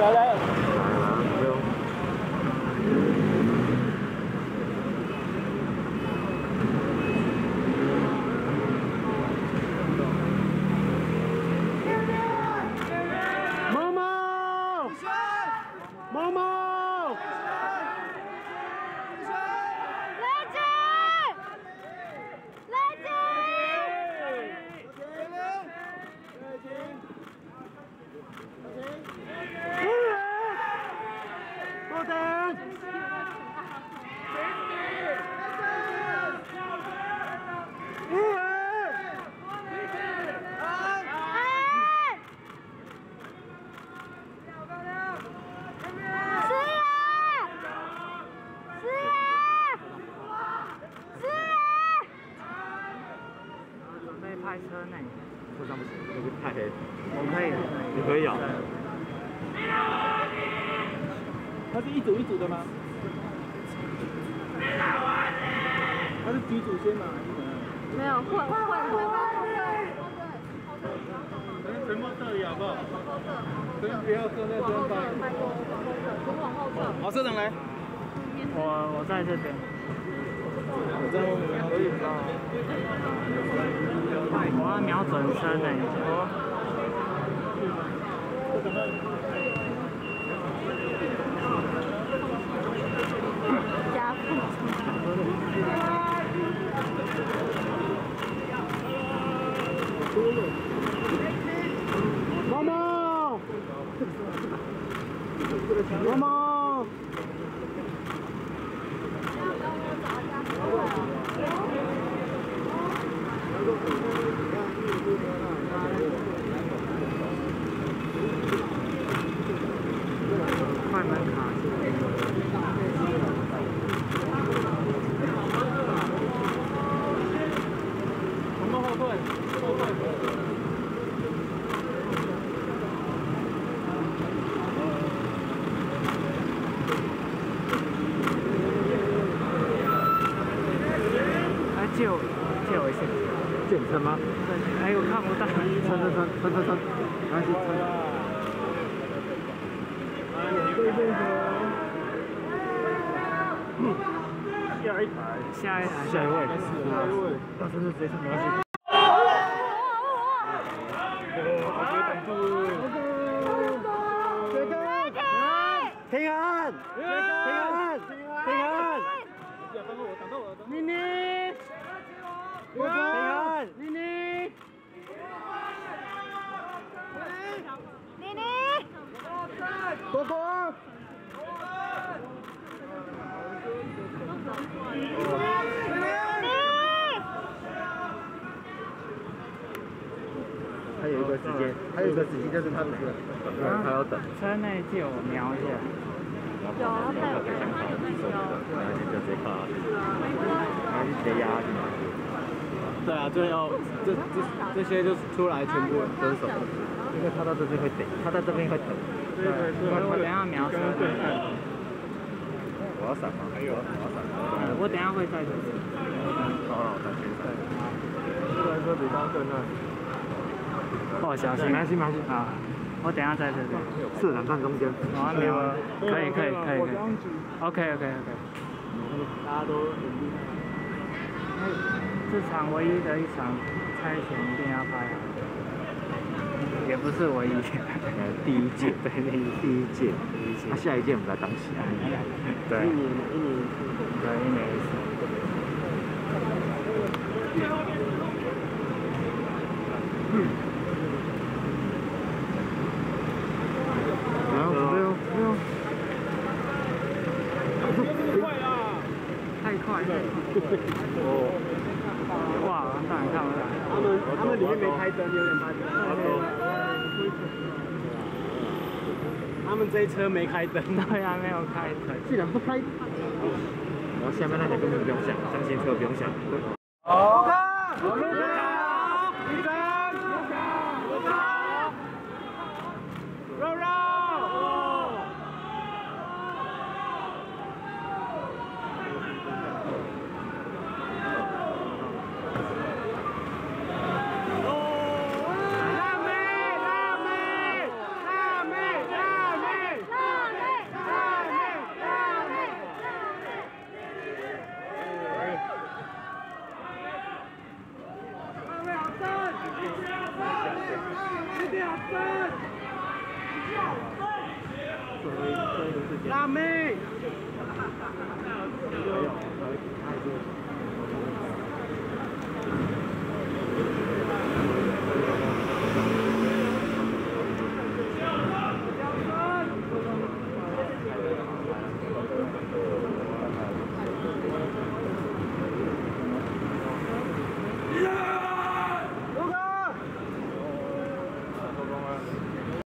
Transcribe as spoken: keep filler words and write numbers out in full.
来来。毛毛，毛毛。 不等。五二。安。四爷。四爷。四爷。准备拍车呢。车上不行，那个太黑。我可以。你可以啊。 它是一组一组的吗？它是几组先吗？还是怎样？没有混混混。全部这里好不好？不要不要坐那边吧。往后走。好，社长来。我我在这边。我在后面可以吗？我要瞄准身呢。我。 加速。毛毛，毛毛。快门卡住。 后退，后退。来借我，借我一下。借你撑吗？哎，我看不到。撑撑撑撑撑撑，没关系，撑。对对对。下一台，下一台，下一位，下一位。那真的直接撑没关系。 平安，平安，平安，妮妮，平安，妮妮，妮妮，果果，还有一个时间，还有一个时间就是他没了，他要等。车内借我瞄一下。 有啊，还有有。然后就直接卡，然后就直接压进去。对啊，就要这这这些就出来全部分手，因为他到这边会等，他在这边会等。对对对。我等下瞄车。我要闪吗？还有，我要闪。我等下会在这里。好了，我在前闪。这台车比刚更慢。哦，小心，没关系，没关系啊。 我等下在这里，是两站中间。我没有，可以可以可以可以。OK OK OK。大家都很厉害。这场唯一的一场猜拳一定要拍好。也不是唯一，第一届，对，第一届，第一届。那下一届我们再当起来。对。一年一年一次。对，一年一次。嗯。 太快了！哦，哇，当然看不到。他们他们里面没开灯，有点怕。他们这一车没开灯，对啊，没有开灯。居然不开。然后下面那台根本不用想，相信车不用想。好看，好看，一张，卢卡，肉肉。 辣妹，辣妹，辣妹，辣妹。 拉妹。没有，还还是。